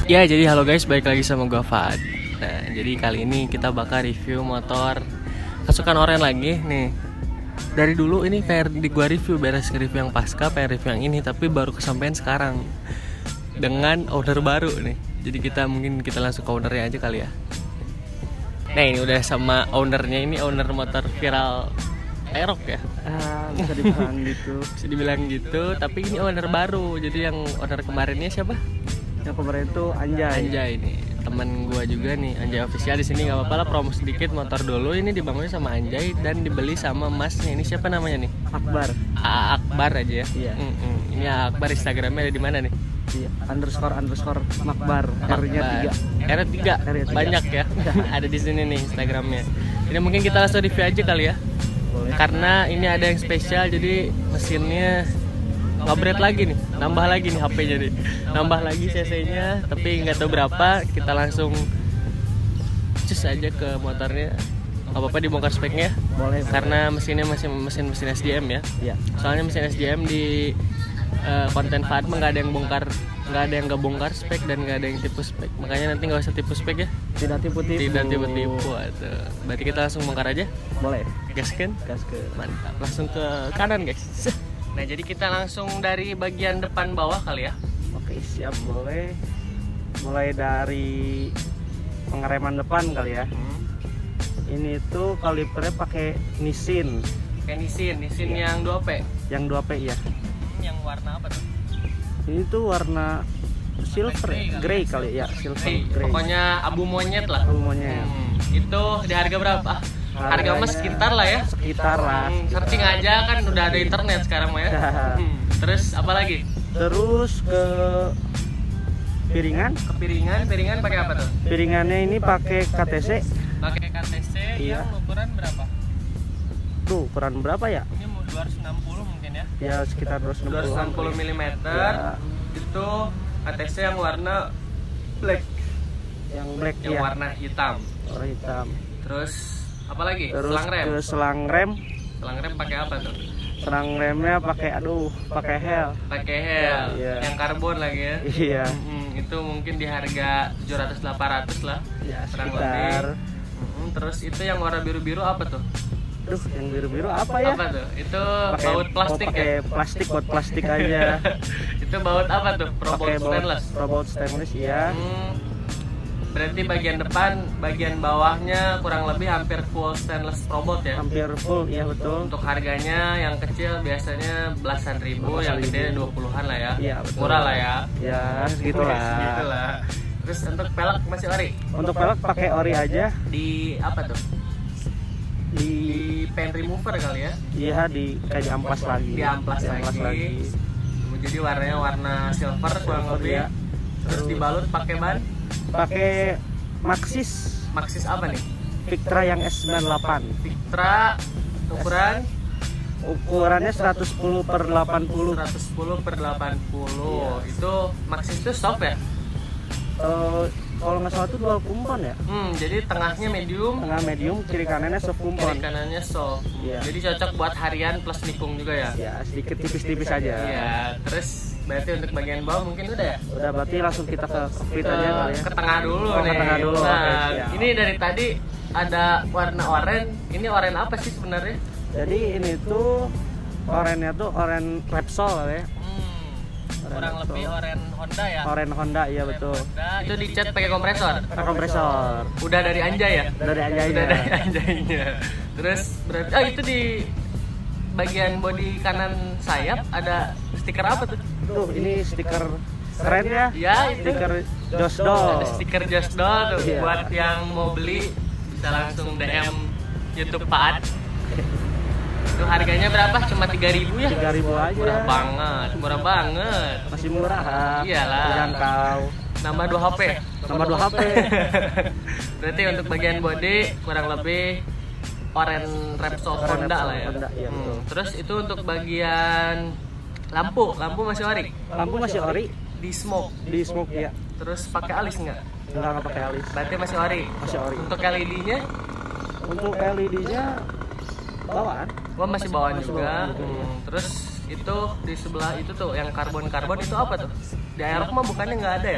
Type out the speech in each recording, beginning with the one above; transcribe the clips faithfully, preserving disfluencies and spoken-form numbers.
Ya, jadi halo guys, balik lagi sama gua Fad. Nah, jadi kali ini kita bakal review motor kesukaan Oren lagi nih. Dari dulu ini pengen di gua review, beres review yang pasca, pengen review yang ini, tapi baru kesampaian sekarang dengan owner baru nih. Jadi kita mungkin kita langsung ke ownernya aja kali ya. Nah, ini udah sama ownernya, ini owner motor viral Aerox ya. Ah, bisa dibilang gitu. Bisa dibilang gitu, tapi ini owner baru. Jadi yang owner kemarinnya siapa? Yang kemarin itu Anjay. Anjay nih, temen gua juga nih, Anjay official di sini. Nggak apa-apa lah, promo sedikit motor dulu. Ini dibangunnya sama Anjay dan dibeli sama masnya. Ini siapa namanya nih? Akbar. A Akbar aja ya. Iya. Mm-mm. Ini Akbar, Instagramnya ada di mana nih? Iya. Underscore underscore Makbar. R-nya tiga. R tiga. Banyak ya. Ada di sini nih Instagramnya. Ini mungkin kita langsung review aja kali ya. Boleh. Karena ini ada yang spesial, jadi mesinnya ngabret lagi nih, nambah lagi nih H P-nya nih, nambah lagi C C-nya, tapi nggak tahu berapa. Kita langsung cus aja ke motornya. Nggak apa-apa dibongkar speknya, Boleh. karena mesinnya masih mesin mesin S D M ya. Iya. Soalnya mesin S D M di uh, konten Fad nggak ada yang bongkar, nggak ada yang nggak bongkar spek dan nggak ada yang tipu spek. Makanya nanti nggak usah tipu spek ya. Tidak tipu-tipu. Tidak tipu-tipu. Aduh. Berarti kita langsung bongkar aja. Boleh. Gaskan. Gas ke. Mantap. Langsung ke kanan guys. Nah, jadi kita langsung dari bagian depan bawah kali ya. Oke, siap, boleh. Mulai dari pengereman depan kali ya. Hmm. Ini tuh kalipernya pakai Nissin. Kayak Nissin, Nissin Iya. yang dua P. Yang dua P ya. Yang warna apa tuh? Ini tuh warna silver, Grey kali grey ya? kali ya, silver Grey. grey. Pokoknya abu monyet lah. Abu monyet. Hmm. Itu di harga berapa? Harga Harganya mas sekitar lah ya. Sekitar lah. Hmm, searching aja kan udah ada internet sekarang mah ya. Hmm. Terus apa lagi? Terus ke piringan. Kepiringan, piringan pakai apa tuh? Piringannya ini pakai K T C. Pakai K T C Iya. yang ukuran berapa? Tuh, ukuran berapa ya? Ini mau dua ratus enam puluh mungkin ya. Ya sekitar dua ratus enam puluh. dua ratus enam puluh milimeter. Ya. Itu K T C yang warna black, Yang black yang ya. warna hitam. Warna hitam. Terus apa lagi? Terus Selang rem. ke selang rem. Selang rem pakai apa tuh? Selang remnya pakai aduh, pakai hel. Pakai hel, Iya. yang karbon lagi ya. Iya. Mm-mm, itu mungkin di harga tujuh ratus delapan ratus lah. Ya Kurang sekitar. lebih. Mm-mm, terus itu yang warna biru-biru apa tuh? Aduh, yang biru-biru apa ya? Apa tuh? Itu Pakai- baut plastik oh, pakai ya? plastik, buat plastik aja. Itu baut apa tuh? Pro Pakai baut stainless. Pro baut stainless ya. Hmm, berarti bagian depan, bagian bawahnya kurang lebih hampir full stainless pro bolt ya. Hampir full, iya betul. Untuk harganya yang kecil biasanya belasan ribu, Belasan yang gede ribu. dua puluhan lah ya. Iya, betul. Murah lah ya. Ya, segitulah. Segitulah. Terus untuk pelek masih ori. Untuk pelek pakai ori aja. Di apa tuh? Di Di pen remover kali ya. iya di kayak di amplas lagi. Di amplas lagi. Jadi warnanya warna silver kurang Silver, lebih. ya. Terus dibalut pakai ban. Pakai Maxxis Maxxis apa nih? Victra yang S sembilan delapan. Victra ukuran Ukurannya seratus sepuluh per delapan puluh. seratus sepuluh per delapan puluh. Iya. Itu Maxxis itu soft ya? Eh, kalau nggak salah itu dual kumpon ya. Hmm, jadi tengahnya medium, Tengah medium, kiri kanannya soft kiri kumpon. kanannya soft. Iya. Jadi cocok buat harian plus nikung juga ya? Ya sedikit tipis-tipis aja. Iya, terus berarti untuk bagian bawah mungkin udah ya? Udah, berarti langsung kita ke cockpit Ke, aja kali ya. ke tengah dulu Oh, nih. ke tengah dulu. Nah, Oke, siap. ini dari tadi ada warna oranye. Ini oranye apa sih sebenarnya? Jadi ini tuh orennya tuh oren Repsol kali ya. Hmm, kurang Oranye lebih Repsol. oranye Honda ya? Oren Honda, iya Oranye betul. Honda. Itu dicat pakai kompresor. Pakai kompresor. Udah dari Anjay ya? Dari Anjaynya. Udah dari Anjaynya. Terus berarti ah itu di bagian bodi kanan sayap ada stiker apa tuh? Tuh, ini stiker keren ya. Ya, itu. Stiker Josdol. Ada stiker Just Doll tuh. Iya. Buat yang mau beli bisa langsung D M YouTube Pak. Itu harganya berapa? Cuma tiga ribu ya? tiga ribu aja. Murah banget, murah banget. Masih murah. Iyalah. Terjangkau. Nambah dua H P. Tambah dua H P. Berarti untuk bagian body kurang lebih oren Repsol Oren Honda Repsol lah ya. Honda, iya, Hmm, betul. Terus itu untuk bagian lampu, lampu masih ori. Lampu masih ori. Di smoke. Di smoke ya. Terus pakai alis nggak? Enggak, nggak pakai alis. Berarti masih ori. Masih ori. Untuk L E D-nya, Untuk L E D-nya bawaan. gua masih bawaan Masih juga. bawaan juga, Hmm, Terus itu di sebelah itu tuh yang karbon-karbon itu apa tuh? Di Aerox mah bukannya nggak ada ya?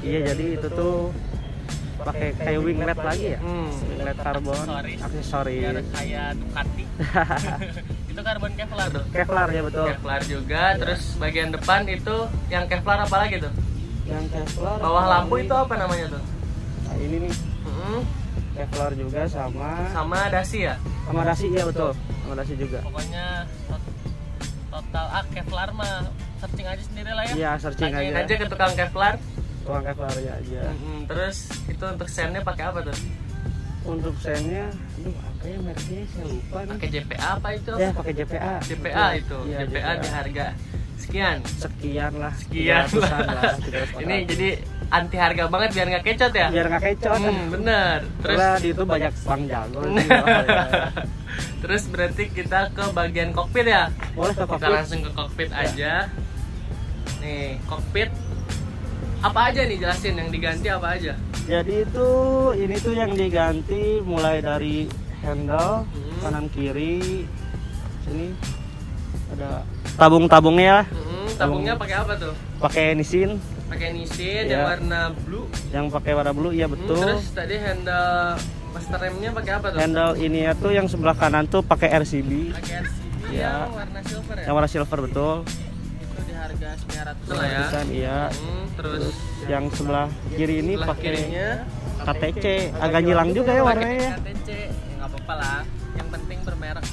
Iya, jadi itu tuh pakai kayak winglet lagi ya. Hmm. Winglet karbon, Aksesoris. aksesoris. Biar kayak Ducati. Itu karbon Kevlar tuh. Kevlar ya betul. Kevlar juga, terus bagian depan itu yang Kevlar apa lagi tuh? Yang Kevlar. Bawah lampu itu apa namanya tuh? Nah, ini nih Mm-mm. Kevlar juga sama Sama dasi ya? sama dasi ya betul. Sama dasi juga. Pokoknya tot- total ah Kevlar mah searching aja sendiri lah ya. Iya, searching Tanyain aja. aja ke tukang Kevlar. Tukang Kevlar ya aja. Mm-mm. Terus itu untuk sennya pakai apa tuh? Untuk sennya, aduh apa ya mereknya saya lupa nih. Pakai J P A apa itu? Ya pakai J P A. J P A Betul. itu. Iya, J P A di harga sekian. sekian lah. Sekian tiga ratusan lah. lah. tiga ratus Ini jadi anti harga banget biar nggak kecot ya. biar nggak kecot. Hmm, bener. Terus Terus di itu banyak bang jago. sih, ya. terus berarti kita ke bagian kokpit ya. Boleh ke Kita kokpit. langsung ke kokpit aja. Nih, kokpit apa aja nih, jelasin yang diganti apa aja. Jadi itu ini tuh yang diganti mulai dari handle Hmm. kanan kiri sini ada tabung-tabungnya, Hmm, tabungnya pakai apa tuh? pakai Nissin Pakai Nissin Iya. yang warna blue. yang pakai warna blue ya Hmm, betul. terus tadi handle master remnya pakai apa tuh? Handle ini ya tuh yang sebelah kanan tuh pakai R C B Pakai R C B Iya. yang warna silver ya. yang warna silver betul. Itu di harga sembilan ratus lah ya. Ratusan, iya. Hmm, terus Terus yang sebelah kiri ini sebelah pakai kirinya K T C, agak nyilang juga ya warnanya. pakai K T C. Ya nggak apa-apa lah. Yang penting bermerek.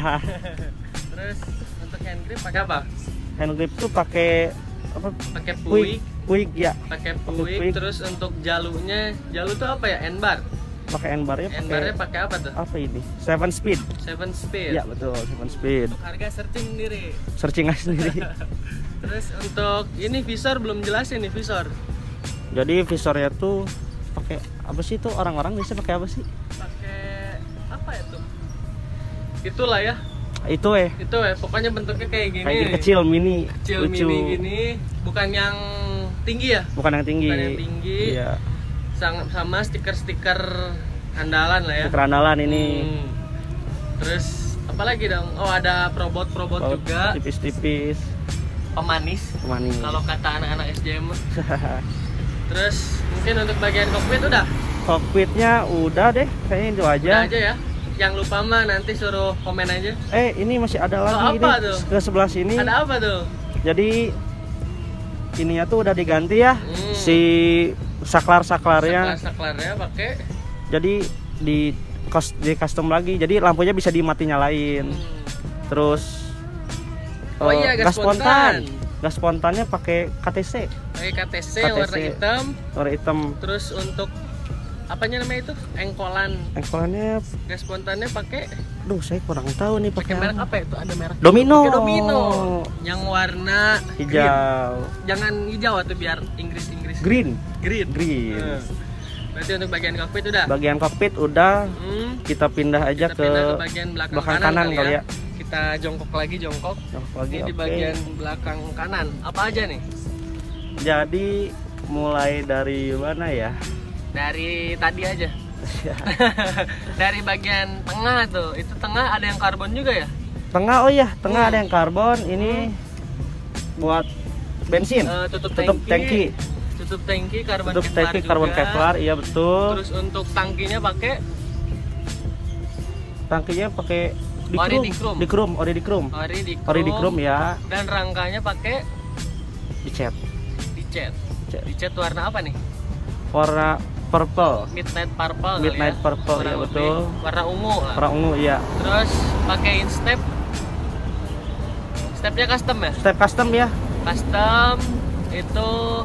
Terus untuk hand grip pakai apa? Hand grip tuh pakai apa? Pakai Puig, puig, puig ya, pakai Pakai puig. puig. Terus untuk jalunya, jalu tuh apa ya? N-bar. pakai N-bar-nya N-barnya pakai pakai apa tuh? apa ini? Seven speed. Seven speed. Ya betul, seven speed. Untuk harga searching sendiri. Searching aja sendiri. Terus untuk ini visor belum jelasin nih visor. Jadi visornya tuh pakai apa sih tuh, orang-orang biasa pakai apa sih? Pakai apa ya tuh? Itulah ya. Itu eh Itu ya, pokoknya bentuknya kayak gini. kayak gini, kecil mini, Kecil lucu. mini gini, bukan yang tinggi ya? Bukan yang tinggi. Bukan yang tinggi. Iya. Sang- Sama stiker-stiker andalan lah ya. Stiker andalan ini. Hmm. Terus apa lagi dong? Oh, ada probot-probot Baut juga, tipis-tipis. pemanis. Manis. Kalau kata anak-anak S J M. Terus mungkin untuk bagian kokpit udah. Kokpitnya udah deh, kayaknya itu aja. Udah aja ya. Yang lupa mah nanti suruh komen aja. Eh, ini masih ada lagi apa ini tuh? ke sebelah sini. Ada apa tuh? Jadi ininya tuh udah diganti ya. Hmm. Si saklar-saklarnya. Saklar-saklarnya pakai. Jadi di kos di custom lagi. Jadi lampunya bisa dimati nyalain. Hmm. Terus Oh eh, iya, gas spontan. Gas spontannya pakai K T C, Pakai K T C yang warna K T C. hitam. warna hitam. Terus untuk apanya namanya itu? Engkolan. Engkolannya, Gas spontannya pakai duh saya kurang tahu nih pakai pakai merek apa. apa itu? Ada merek Domino. Pakai Domino. Yang warna green. Hijau. Jangan hijau atau biar Inggris-Inggris. Green. Green. Green. Nah, berarti untuk bagian kokpit udah. Bagian kokpit udah, Hmm, kita pindah aja kita ke pindah ke bagian belakang, belakang kanan, kanan kali kali ya. ya. Kita jongkok lagi jongkok. Jongkok lagi, Ini di oke. bagian belakang kanan. Apa aja nih? Jadi mulai dari mana ya? Dari tadi aja. Dari bagian tengah tuh. Itu tengah ada yang karbon juga ya? Tengah, oh iya, tengah Hmm. ada yang karbon. Ini buat bensin. Eh, tutup, Tutup tangki. Tutup tangki karbon Tutup Kevlar tangki juga. karbon Kevlar, iya betul. Terus untuk tangkinya pakai Tangkinya pakai Ori dikrum, Dikrum. dikrum, ori dikrum, ori dikrum. ori dikrum ya, Dan rangkanya pakai dicat, dicat. Dicat. Dicat warna apa nih? warna purple, Midnight purple kali Midnight ya? purple, Kurang ya, lebih. betul. Warna ungu lah. warna ungu ya. Terus pakein step. Stepnya custom ya? Step custom ya, Custom itu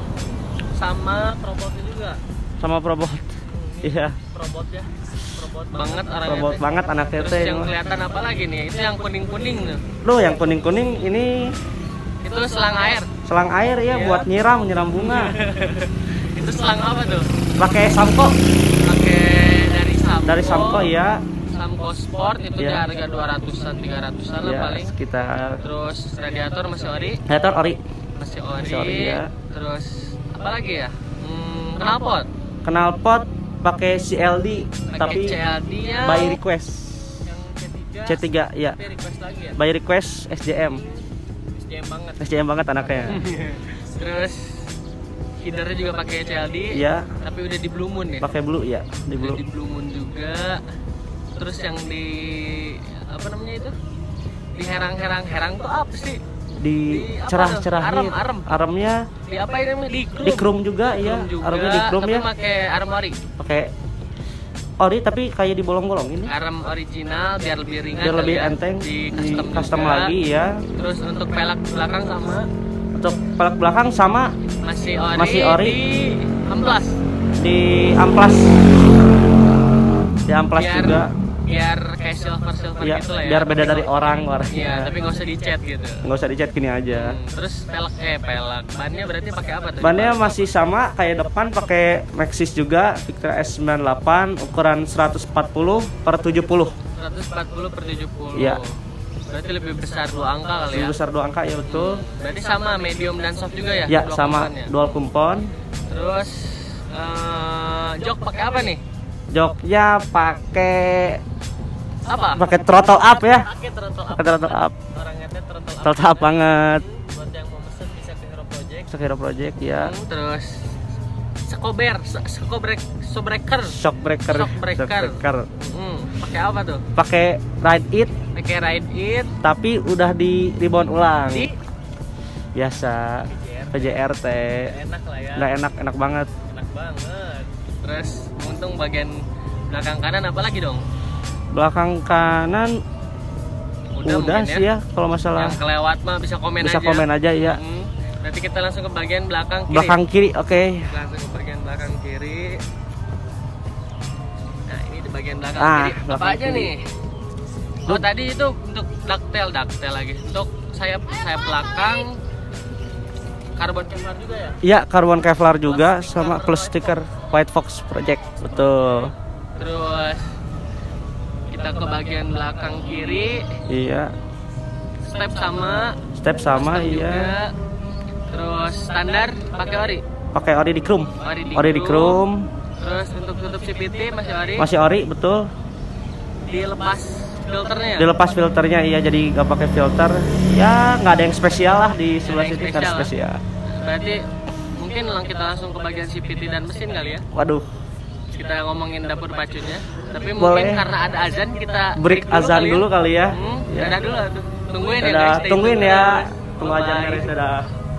sama robotnya juga. sama probot, Ini iya, robotnya. Robot banget orangnya. probot teh. banget anak Terus teteh. yang kelihatan apa lagi nih? Itu yang kuning-kuning tuh. Loh, yang kuning kuning ini Itu selang air. selang air ya, Iya. buat nyiram, nyiram bunga. Itu selang apa tuh? Pakai sampo, Pakai dari Sampo. dari sampo ya, Sampo Sport itu Iya. di harga dua ratusan, tiga ratusan lah ya paling. sekitar. Terus radiator masih ori, Motor ori, masih ori. Masih ori, ya. Terus apa lagi ya? Hmm, knalpot. knalpot pakai C L D, Pakai tapi C L D-nya by request, yang C tiga. C tiga ya, Tapi request lagi ya. by request S J M, S D M banget. S J M banget anaknya. Terus Feedernya juga pakai C L D. Iya. Tapi udah di Blue Moon ya. Pakai blue ya, di blue. Udah di Blue Moon juga. Terus yang di apa namanya itu? Di herang-herang, herang tuh apa sih? Di cerah-cerahin. Arem, arem. Aremnya Di apa ini namanya? Di chrome. di chrome juga ya. Aremnya di chrome ya. Tapi pakai arem ori. Pakai ori tapi kayak dibolong-bolong ini. Arem original biar lebih ringan. Biar lebih ya. enteng. Di Di custom, custom juga. lagi ya. Terus untuk pelak belakang sama. Untuk pelek belakang sama Masih ori. Masih ori. Di amplas. di amplas. Di amplas Biar- juga. Biar kayak silver silver Ya, gitu lah ya. biar beda Tapi dari nggak- orang Iya, warnanya. tapi nggak usah dicat gitu. Nggak usah dicat gini aja. Hmm, terus pelak eh pelak. Bannya berarti pakai apa tuh? Bannya masih sama kayak depan, pakai Maxxis juga Victra S sembilan delapan ukuran seratus empat puluh per tujuh puluh. seratus empat puluh per tujuh puluh. Iya. Berarti lebih besar dua angka kali ya. Lebih besar dua angka ya betul. Berarti sama medium dan soft juga ya? Ya dua sama komponennya? dual kumpon. Terus eh, jok pakai apa nih? Joknya pakai Apa? pakai throttle up ya. Pakai throttle up. Pakai throttle up. Orang ngetnya throttle up. Throttle up banget. Buat yang mau pesen bisa ke Hero Project. Sekira Project ya. Hmm, terus Sekober, Sekobrek, Sobreker. Shock breaker. Shock breaker. breaker. Hmm, pakai apa tuh? Pakai Ride It Pakai Ride It tapi udah di rebound ulang. di Biasa P J R T. enak lah ya. Udah enak enak banget. Enak banget. Terus untung bagian belakang kanan apa lagi dong? Belakang kanan udah, mungkin sih ya kalau masalah Yang kelewat mah bisa komen bisa aja. komen aja ya. Hmm, Nanti kita langsung ke bagian belakang kiri. Belakang kiri, oke. Langsung ke bagian belakang kiri. Nah, ini di bagian belakang Ah, kiri. Apa belakang aja kiri. nih? Oh, tadi itu untuk ducktail, ducktail lagi. Untuk sayap sayap belakang karbon Kevlar juga ya? Iya, karbon Kevlar juga sama plus stiker White Fox Project. Betul. Terus kita ke bagian belakang kiri, Iya. step sama, Step sama custom iya. juga. Terus standar pakai ori. Pakai ori di chrome. Ori di, Ori di chrome. Terus untuk tutup C P T masih ori. Masih ori, betul. Dilepas filternya. Dilepas filternya iya, jadi nggak pakai filter. Ya, nggak ada yang spesial lah di sebelah ada yang sini kan spesial. spesial. Berarti mungkin lang kita langsung ke bagian C P T dan mesin kali ya. Waduh, Kita ngomongin dapur pacunya. Tapi Boleh. mungkin karena ada azan kita break azan kali dulu kali ya. Hmm, Ya. dadah dulu tuh. Tungguin ya Dadah, guys. stay tungguin tune ya. terus. Tunggu aja Bye-bye. beres dadah.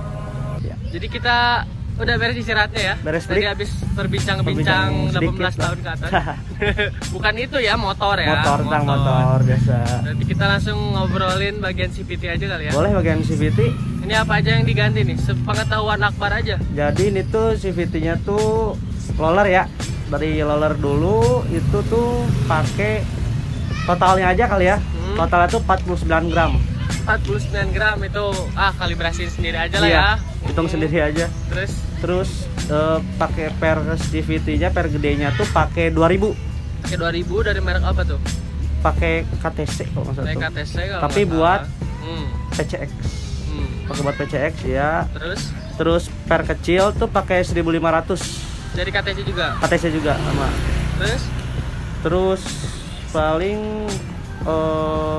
Jadi kita udah beres istirahatnya ya. Beres Tadi break. habis berbincang-bincang Berbincang delapan belas sedikit lah. tahun ke atas. Bukan itu ya, motor ya. Motor tentang motor biasa. Nanti kita langsung ngobrolin bagian C P T aja kali ya. Boleh bagian C V T. Ini apa aja yang diganti nih? Sepengetahuan Akbar aja. Jadi ini tuh C V T-nya tuh roller ya. Dari roller dulu itu tuh pakai totalnya aja kali ya. Hmm. Totalnya tuh empat puluh sembilan gram. empat puluh sembilan gram itu ah kalibrasiin sendiri aja lah Iya, ya. hitung Hmm. sendiri aja. Terus Terus eh, pakai per C V T-nya per gedenya tuh pakai dua ribu. pakai dua ribu dari merek apa tuh? Pakai K T C kalau nggak salah Dari tuh. K T C kalau Tapi nggak buat salah. hmm. P C X. Hmm. Pakai buat P C X ya. Terus Terus per kecil tuh pakai seribu lima ratus. dari K T C juga. K T C juga sama. Terus Terus paling eh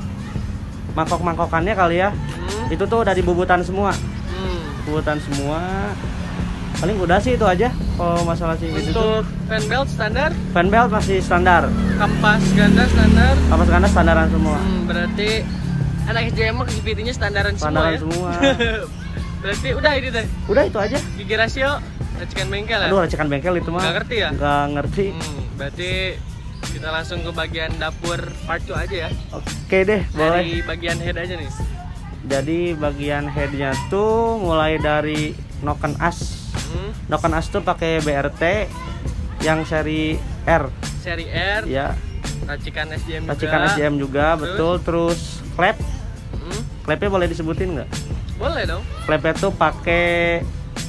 mangkok-mangkokannya kali ya. hmm. Itu tuh udah dibubutan semua. Hmm. Bubutan semua. Paling udah sih itu aja kalau masalah sih gitu. Untuk fan belt standar, Fan belt masih standar. kampas ganda standar. Apa sekarang standaran semua. Hmm, berarti anak S J M C V T-nya standaran, Standaran semua semua. ya. Berarti udah ini deh. Udah itu aja. Gigi rasio racikan bengkel ya. Aduh, racikan bengkel itu mah. Nggak ngerti ya? Nggak ngerti. Hmm, berarti kita langsung ke bagian dapur part two aja ya. Oke deh, boleh. Dari bagian head aja nih. Jadi bagian headnya tuh mulai dari noken as. Hmm, Noken as tuh pakai B R T yang seri R. seri R, Ya, racikan S J M juga. racikan S J M juga, Terus? betul. Terus klep, Hmm, klepnya boleh disebutin nggak? boleh dong. Klepnya tuh pakai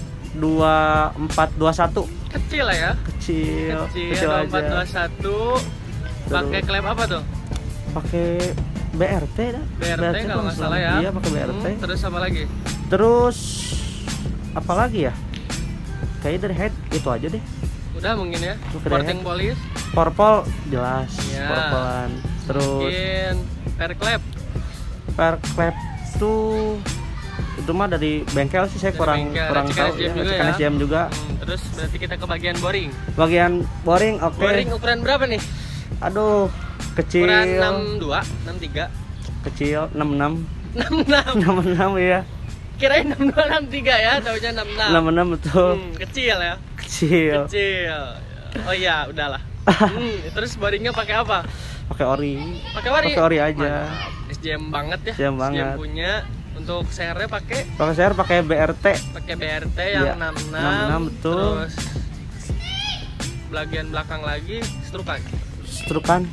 dua empat dua satu, Kecil lah ya. kecil, Kecil, dua empat dua aja. satu. Pakai klep apa tuh? Pakai B R T dah. B R T kalau nggak salah ya. Iya, pakai B R T. Hmm, terus apa lagi? Terus apa lagi ya? Kayaknya dari head itu aja deh. Udah mungkin ya. Oke, Porting deh. polish. Porpol jelas, Iya. porpolan. Terus Mungkin per klep. per klep tuh itu mah dari bengkel sih, saya Dari kurang bengkel. kurang Racikan tahu S D M ya, juga racikan ya? S D M juga. Hmm, terus berarti kita ke bagian boring. Bagian boring, oke. Boring ukuran berapa nih? Aduh, kecil. Ukuran enam dua, enam tiga, Kecil enam enam. enam enam. enam enam ya. Kirain enam dua, enam tiga ya, taunya enam enam. enam enam betul. Hmm, kecil ya. Kecil. Kecil. Oh iya, udahlah. Hmm, terus boringnya pakai apa? Pakai ori. Pakai ori. Pakai ori aja. Mantap. S J M banget ya. S J M banget. punya. Untuk sernya pakai Pakai share pakai B R T. pakai B R T yang Iya, enam enam. enam enam, betul. Terus bagian belakang lagi strukan. Strukan.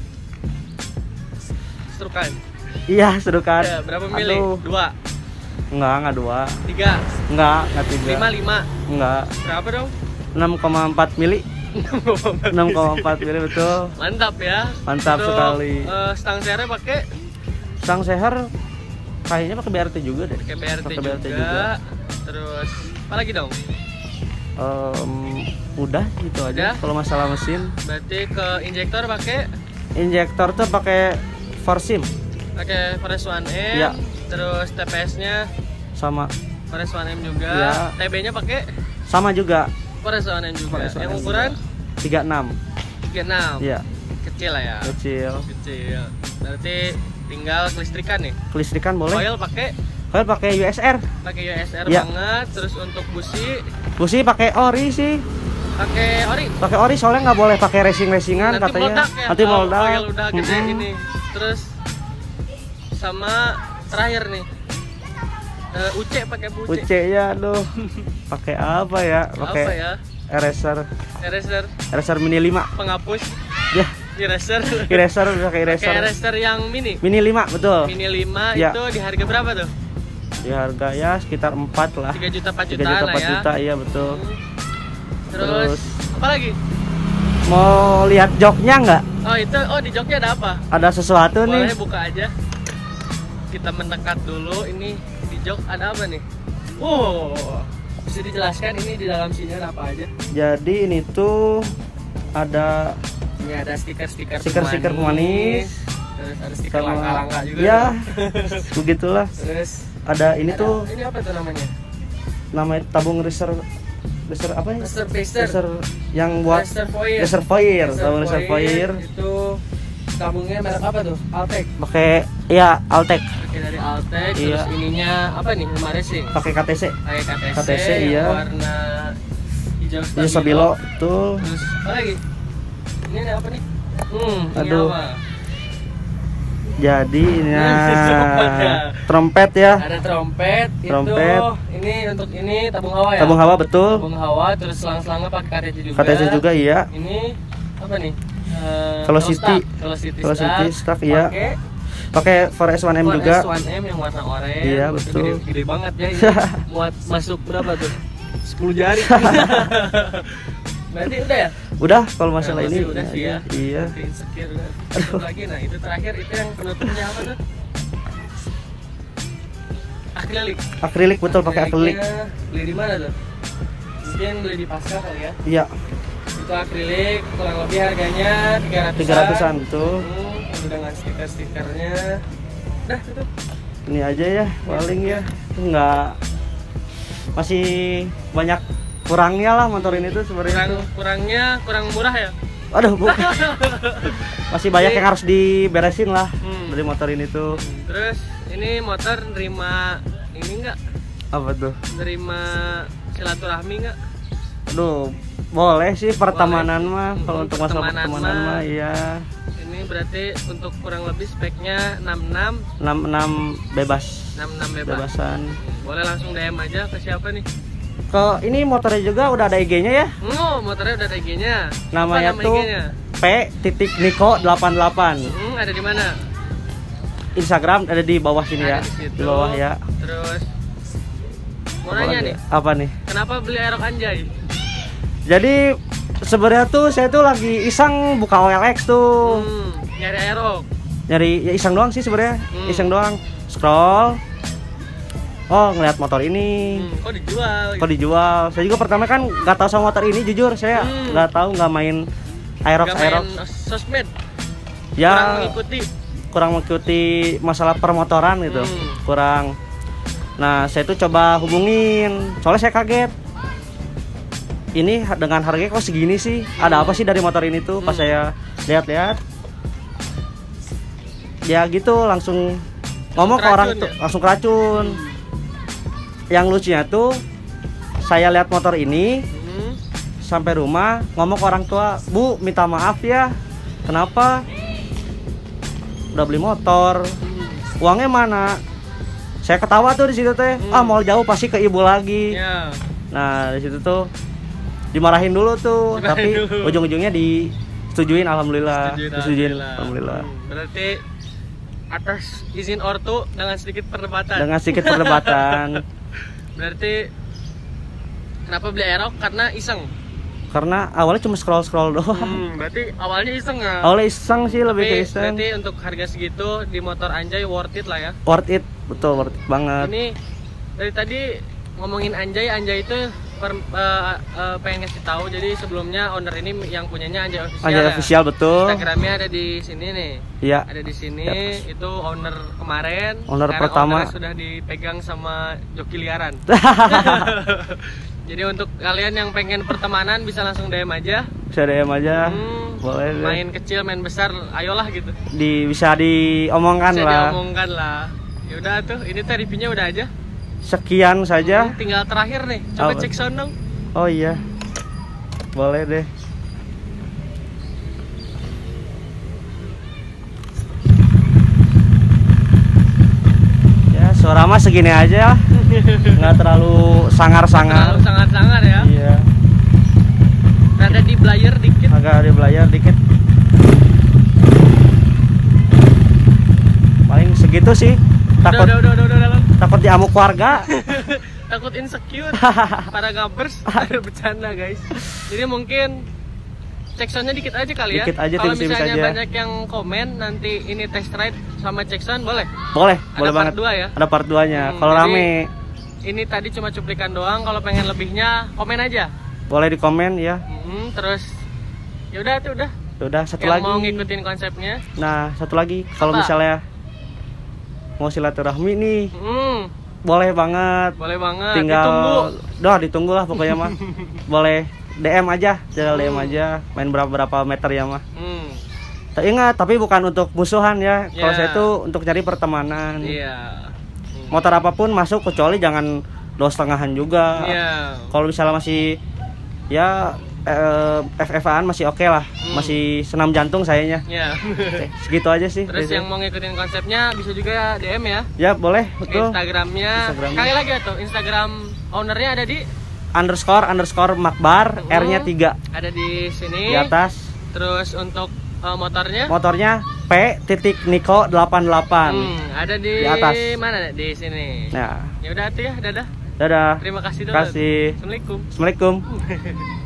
Strukan. Iya, strukan. Ya, berapa mili? Aduh. Dua. Enggak, enggak dua. Tiga. Enggak, enggak tiga. Lima lima. Enggak. Berapa dong? enam koma empat mili. enam koma empat mili betul. Mantap ya. Mantap Untuk, sekali. eh, stang sernya pakai Sang seher kayaknya pakai B R T juga deh. pakai B R T Pakai juga. B R T juga. Terus apa lagi dong? Em, udah gitu aja Udah? kalau masalah mesin. Berarti ke injektor pakai Injektor tuh pakai Forsim pakai Forest one M. Iya. Terus T P S-nya sama Forest one M juga. Iya. T B-nya pakai sama juga Forest one M juga. Forest one Yang M ukuran tiga puluh enam. tiga puluh enam. Iya, Kecil lah ya. kecil. Kecil. Berarti tinggal kelistrikan nih. Kelistrikan boleh. Coil pakai Coil pakai U S R. pakai U S R Iya. banget. Terus untuk busi Busi pakai ori sih. pakai ori. Pakai ori soalnya nggak boleh pakai racing-racingan Nanti katanya. meledak ya. Nanti kalau meledak. coil udah gede Mm-mm. ini. Terus sama terakhir nih. Eh, U C pakai U U C. C ya, aduh. Pakai apa ya? Apa Pakai ya? eraser. Eraser Eraser mini lima. penghapus. Ya, Eraser. eraser pakai Pakai eraser. eraser yang mini. Mini lima betul. Mini lima Ya. itu di harga berapa tuh? Di harga ya sekitar empat lah. tiga juta empat tiga jutaan juta lah empat ya. juta, iya betul. Terus, Terus. apa lagi? Mau lihat joknya nggak? Oh itu, oh di joknya ada apa? Ada sesuatu Boleh nih. buka aja. Kita mendekat dulu. Ini di jok ada apa nih? Oh, bisa dijelaskan ini di dalam sini ada apa aja? Jadi ini tuh ada Ini ada stiker-stiker Stiker-stiker pemanis. Terus ada stiker sama langka-langka juga. ya begitulah. Terus Ada ini ada- tuh ini apa tuh namanya? namanya tabung reserve reserve apa ya? Reserve Reserve yang buat Reservoir. reservoir, tabung reservoir. Itu tabungnya merek apa tuh? Altec. Pakai ya Altec, Pakai dari Altec. Iya. Terus ininya apa nih? Huma Racing. pakai K T C. Pakai K T C, K T C, yang iya. warna hijau Ini Stabilo tuh. Terus apa lagi? Ini ada apa nih? Hmm, ini Aduh. apa? Jadi ini Ada. trompet ya. Ada trompet, Trompet. itu ini untuk ini tabung hawa ya? Tabung hawa betul. Tabung hawa, terus selang-selangnya pakai K T C juga. K T C juga iya. Ini apa nih? Eh, Velocity. Velocity, Velocity Star. Star, iya. Pakai Pakai Forest one M juga. S one M yang warna oranye. Iya, Itu betul. Gede, gede banget ya ini. Muat masuk berapa tuh? sepuluh jari. Berarti udah ya? Udah kalau masalah Nah, ini masih udah sih ya. Iya. Nanti insecure udah. Tutup lagi. Nah, itu terakhir itu yang penutupnya apa tuh? Akrilik. Akrilik betul, pakai akrilik. Akriliknya beli di mana tuh? Mungkin beli di Pasca kali ya. Iya, Itu akrilik kurang lebih harganya tiga ratusan. tiga ratusan betul. Hmm, dengan stiker-stikernya. Dah, tutup. Ini aja ya paling ya. Enggak masih banyak kurangnya lah motor ini tuh sebenarnya Kurang tuh. kurangnya kurang murah ya. Aduh, bu. Masih banyak yang harus diberesin lah Hmm. dari motor ini tuh. Terus ini motor nerima ini enggak? Apa tuh? Nerima silaturahmi enggak? Aduh, boleh sih pertemanan mah Hmm, kalau untuk masalah pertemanan pertemanan mah. mah iya. Ini berarti untuk kurang lebih speknya enam enam enam enam bebas. enam enam bebas. Bebasan. Boleh langsung D M aja ke siapa nih? Ke ini motornya juga udah ada I G-nya ya. Oh, motornya udah ada I G-nya. Namanya Apa nama tuh I G-nya? P titik Niko delapan delapan. Hmm, ada di mana? Instagram ada di bawah sini ya. Ada di situ. Di bawah ya. Terus mau Apa nanya lagi? nih, Apa nih? kenapa beli Aerox Anjay? Jadi sebenarnya tuh saya tuh lagi iseng buka O L X tuh. Hmm, nyari Aerox. Nyari ya iseng doang sih sebenarnya. Hmm. Iseng doang. Scroll. Oh, ngeliat motor ini. Hmm, kok dijual? Kok dijual? Saya juga pertama kan nggak tahu sama motor ini, jujur saya Hmm. nggak tahu, nggak main Aerox Gak main Aerox. sosmed. Ya Kurang mengikuti. kurang mengikuti masalah permotoran gitu. Hmm. Kurang Nah, saya tuh coba hubungin, soalnya saya kaget. Ini dengan harganya kok segini sih? Ada apa sih dari motor ini tuh? Pas Hmm. saya lihat-lihat, dia gitu langsung ngomong ke orang keracun tuh, ya? langsung keracun. Yang lucunya tuh, saya lihat motor ini Hmm. sampai rumah ngomong ke orang tua, Bu, minta maaf ya. Kenapa? Udah beli motor, uangnya mana? Saya ketawa tuh di situ teh. Hmm. Ah, mau jauh pasti ke ibu lagi. Ya. Nah, di situ tuh dimarahin dulu tuh, Dimarahin tapi dulu. ujung-ujungnya disetujuin alhamdulillah. Setujuin, Disetujuin alhamdulillah. alhamdulillah. Hmm, Berarti atas izin ortu dengan sedikit perdebatan. Dengan sedikit perdebatan Berarti kenapa beli Aerox? Karena iseng. karena awalnya cuma scroll-scroll doang. Hmm, berarti awalnya iseng ya. Awalnya iseng sih, lebih Tapi ke iseng. berarti untuk harga segitu di motor Anjay worth it lah ya. Worth it, betul worth it banget. Ini dari tadi ngomongin Anjay, Anjay itu per, eh, eh, pengen ngasih tahu. Jadi sebelumnya owner ini yang punyanya Anjay official. Anjay ya. official betul. Instagramnya ada di sini nih. Iya. Ada di sini. Yap. Itu owner kemarin. Owner Sekarang pertama. ownernya sudah dipegang sama joki liaran. Jadi untuk kalian yang pengen pertemanan bisa langsung D M aja. Bisa D M aja. Hmm, Boleh deh. main kecil, main besar, ayolah gitu. Di bisa diomongkan Bisa lah. diomongkan lah. Ya udah tuh, ini teh reviewnya udah aja. Sekian saja. Hmm, tinggal terakhir nih. Coba Apa? cek sound dong. Oh iya. Boleh deh. Ya, suara mah segini aja. Nggak terlalu sangar-sangar. Terlalu sangat-sangat ya. Iya. Rada di blayer dikit. Agak ada belayar dikit. Paling segitu sih. Takut Udah, udah, udah, udah, udah, udah. takut diamuk warga. Takut insecure. Para gabers ada bercanda guys. Jadi mungkin cek soundnya dikit aja kali ya. Dikit aja, Kalau tipis-tipis misalnya aja. banyak yang komen nanti ini test ride sama cek sound boleh. Boleh, Ada boleh part banget. dua ya? Ada part dua-nya. Hmm, Kalau jadi- rame, Ini tadi cuma cuplikan doang. Kalau pengen lebihnya komen aja. boleh di komen ya. Hmm, terus ya udah tuh udah. Udah satu Yang lagi. mau ngikutin konsepnya. Nah, satu lagi kalau Apa? misalnya mau silaturahmi nih, Hmm, boleh banget. boleh banget. Tinggal Ditunggu. doh ditunggu lah pokoknya mah. Boleh D M aja, jalan D M Hmm. aja, main berapa berapa meter ya mah. Hmm, Tapi ingat, tapi bukan untuk musuhan ya. Kalau Ya. saya tuh untuk cari pertemanan. iya. Hmm. Motor apapun masuk kecuali jangan dua setengahan juga. Iya. Kalau misalnya masih ya eh, F F-an masih oke lah, Hmm. masih senam jantung sayanya. Iya. Oke, segitu aja sih. Terus dari yang saya. mau ngikutin konsepnya bisa juga D M ya. Ya boleh, Ke betul. Instagramnya. Instagramnya. Sekali lagi tuh Instagram ownernya ada di Underscore underscore Makbar, Hmm. R-nya tiga ada di sini. di atas. Terus untuk eh, motornya Motornya P titik Niko delapan delapan. hmm, ada di, Di atas. mana? Di sini. Nah, Ya udah tuh ya, dadah. dadah. Terima kasih dulu. Kasih. Assalamualaikum. Assalamualaikum.